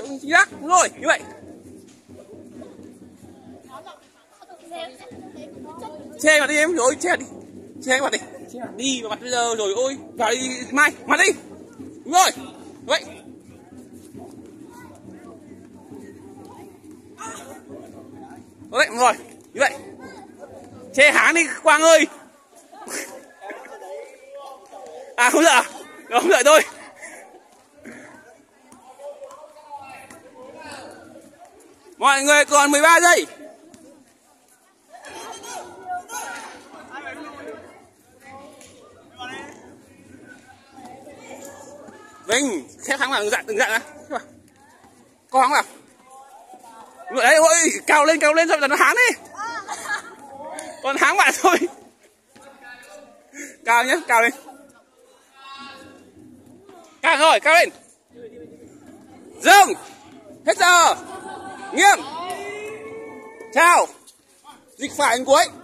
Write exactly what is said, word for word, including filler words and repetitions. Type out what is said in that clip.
chỗ chính xác. Đúng rồi, như vậy. Che mặt đi em, rồi che đi. Che mặt đi. Che mặt đi vào mặt bây giờ rồi ôi. Vào đi Mai, mặt đi. Đúng rồi. Vậy. Đấy, rồi, như vậy. Che háng đi Quang ơi. À không sợ. Không đợi tôi. Mọi người còn mười ba giây. Vinh, xếp thắng vào từng dạng từng dạng á. Có thắng vào. Đấy, ôi, cao lên cao lên rồi là nó háng đi. Còn háng bạn thôi. Cao nhá, cao lên. Cao rồi, cao lên. Dừng. Hết giờ. Nghiêm. Chào. Dịch phải đến cuối.